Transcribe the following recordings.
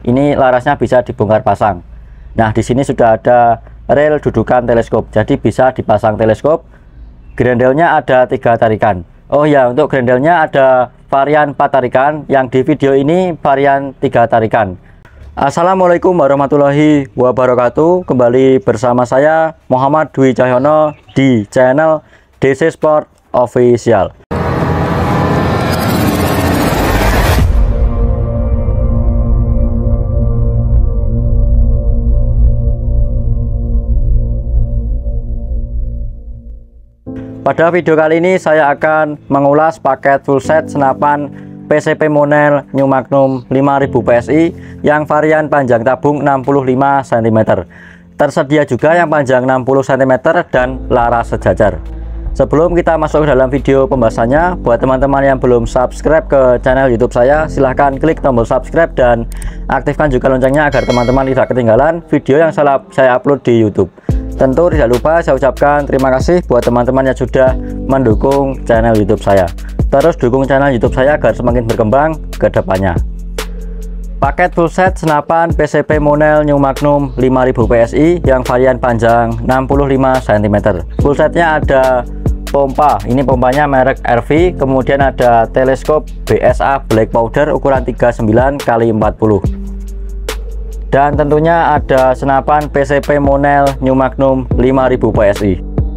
Ini larasnya bisa dibongkar pasang. Nah, di sini sudah ada rel dudukan teleskop, jadi bisa dipasang teleskop. Grendelnya ada 3 tarikan. Oh ya, untuk grendelnya ada varian 4 tarikan, yang di video ini varian 3 tarikan. Assalamualaikum warahmatullahi wabarakatuh. Kembali bersama saya Muhammad Dwi Cahyono di channel DC Sport Official. Pada video kali ini saya akan mengulas paket full set senapan PCP Monel New Magnum 5000 PSI yang varian panjang tabung 65 cm. Tersedia juga yang panjang 60 cm dan laras sejajar. Sebelum kita masuk ke dalam video pembahasannya, buat teman-teman yang belum subscribe ke channel YouTube saya, silahkan klik tombol subscribe dan aktifkan juga loncengnya agar teman-teman tidak ketinggalan video yang saya upload di YouTube. Tentu tidak lupa saya ucapkan terima kasih buat teman-teman yang sudah mendukung channel YouTube saya. Terus dukung channel YouTube saya agar semakin berkembang ke depannya. Paket full set senapan PCP Monel New Magnum 5000 PSI yang varian panjang 65 cm. Full setnya ada pompa, ini pompanya merek RV, kemudian ada teleskop BSA Black Powder ukuran 39x40. Dan tentunya ada senapan PCP Monel New Magnum 5000 PSI.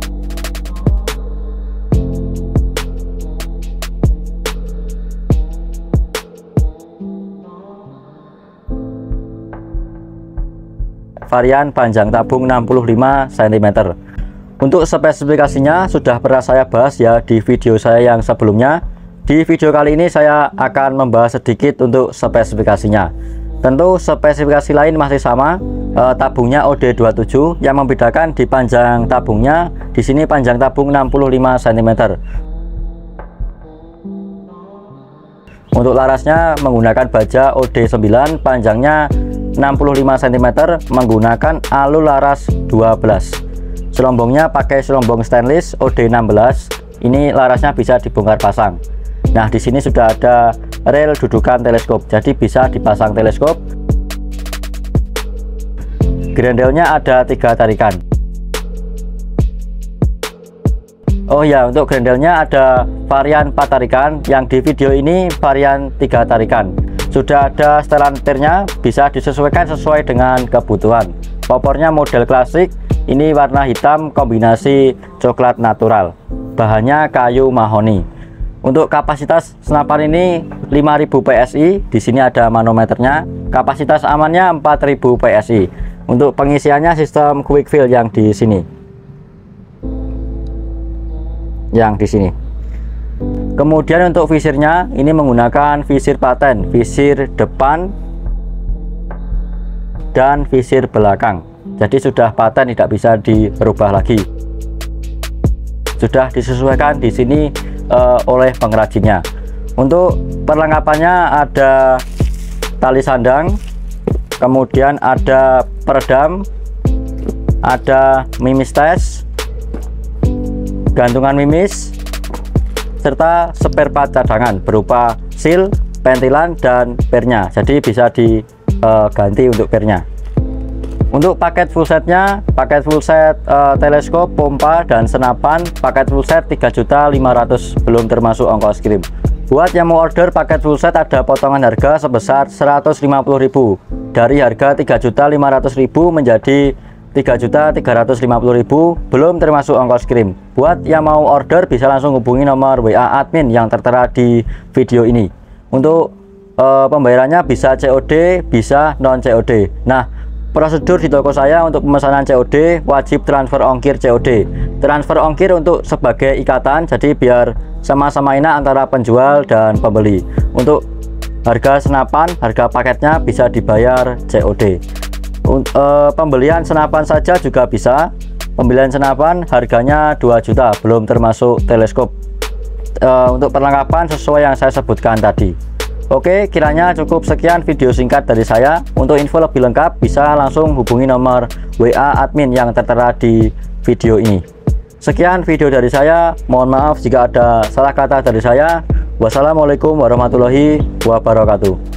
Varian panjang tabung 65 cm. Untuk spesifikasinya sudah pernah saya bahas ya di video saya yang sebelumnya. Di video kali ini saya akan membahas sedikit untuk spesifikasinya. Tentu spesifikasi lain masih sama, tabungnya OD27. Yang membedakan di panjang tabungnya, di sini panjang tabung 65 cm. Untuk larasnya menggunakan baja OD9, panjangnya 65 cm, menggunakan alur laras 12. Selombongnya pakai selombong stainless OD16. Ini larasnya bisa dibongkar pasang. Nah, di sini sudah ada rel dudukan teleskop, jadi bisa dipasang teleskop. Grendelnya ada 3 tarikan. Oh ya, untuk grendelnya ada varian 4 tarikan, yang di video ini varian 3 tarikan. Sudah ada setelan tirnya, bisa disesuaikan sesuai dengan kebutuhan. Popornya model klasik, ini warna hitam kombinasi coklat natural. Bahannya kayu mahoni. Untuk kapasitas senapan ini 5000 PSI, di sini ada manometernya. Kapasitas amannya 4000 PSI. Untuk pengisiannya sistem quick fill yang di sini. Yang di sini. Kemudian untuk visirnya ini menggunakan visir paten, visir depan dan visir belakang. Jadi sudah paten, tidak bisa dirubah lagi. Sudah disesuaikan di sini oleh pengrajinnya. Untuk perlengkapannya ada tali sandang, kemudian ada peredam, ada mimis tes, gantungan mimis, serta spare part cadangan berupa seal, pentilan, dan pernya. Jadi bisa diganti untuk pernya. Untuk paket full setnya, paket full set teleskop, pompa, dan senapan, paket full set 3.500.000, belum termasuk ongkos kirim. Buat yang mau order paket full set ada potongan harga sebesar 150.000, dari harga 3.500.000 menjadi 3.350.000, belum termasuk ongkos kirim. Buat yang mau order bisa langsung hubungi nomor WA admin yang tertera di video ini. Untuk pembayarannya bisa COD, bisa non COD. Nah, prosedur di toko saya untuk pemesanan COD wajib transfer ongkir COD. Transfer ongkir untuk sebagai ikatan, jadi biar sama-sama enak antara penjual dan pembeli. Untuk harga senapan, harga paketnya bisa dibayar COD. Pembelian senapan saja juga bisa. Pembelian senapan harganya 2 juta, belum termasuk teleskop. Untuk perlengkapan sesuai yang saya sebutkan tadi. Oke, kiranya cukup sekian video singkat dari saya. Untuk info lebih lengkap bisa langsung hubungi nomor WA admin yang tertera di video ini. Sekian video dari saya, mohon maaf jika ada salah kata dari saya. Wassalamualaikum warahmatullahi wabarakatuh.